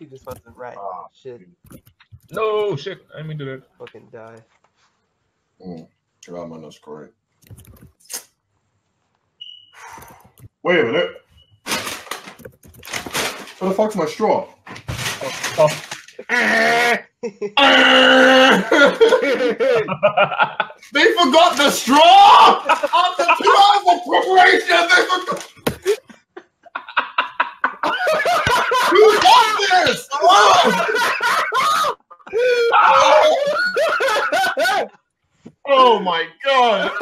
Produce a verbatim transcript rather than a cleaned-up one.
He just wants to ride Ah, shit. No shit. I didn't mean to do that. Fucking die. Mm. God, man, that's great. Wait a minute. Where the fuck's my straw? Oh. They forgot the straw! After two hours of preparation, they forgot. Who got this? Oh my god!